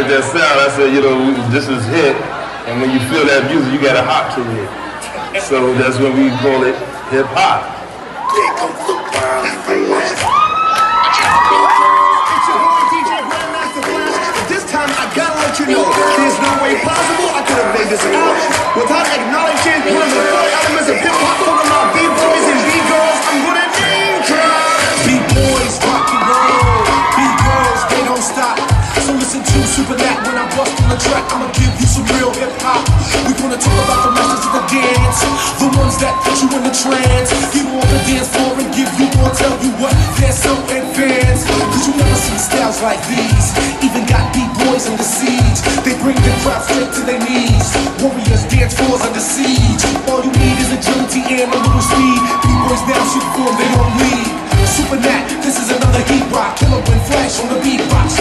like that sound. I said, you know, this is hip, and when you feel that music, you got to hop to it. So that's when we call it hip hop. This time I gotta let you know, there's no way possible I could have made this album without acknowledging one of the core elements of hip hop. Talking about B-boys and B-girls, I'm gonna name drop. B-boys rock and roll, B-girls they don't stop. So listen to Super Nat when I bust on the track. I'ma give you some real hip hop. We gonna talk about the masters of the dance, the ones that put you in the trance. Get on the dance floor and give you more, tell you what they're so advanced. Cause you never see styles like these. Even got B-boys under siege. They bring the crowd straight to their knees. Warriors dance floors under siege. All you need is agility and a little speed. B-boys now shoot form, they don't lead. Super Nat, this is another heat rock. Killer when flash on the beatbox.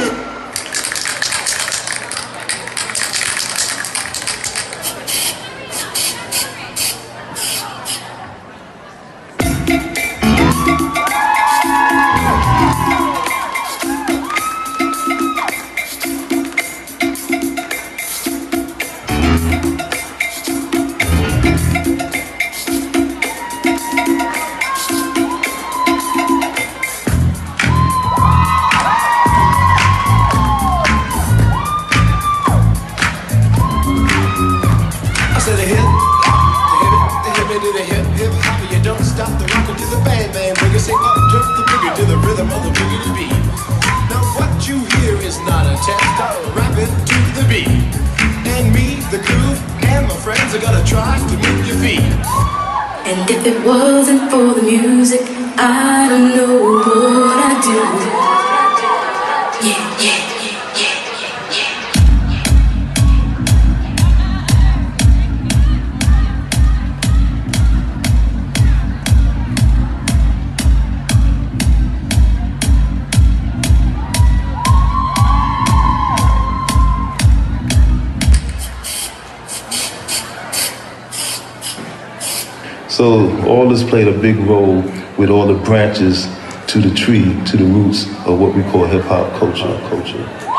And if it wasn't for the music, I don't know what I'd do. Yeah, yeah. So all this played a big role with all the branches to the tree, to the roots of what we call hip hop culture.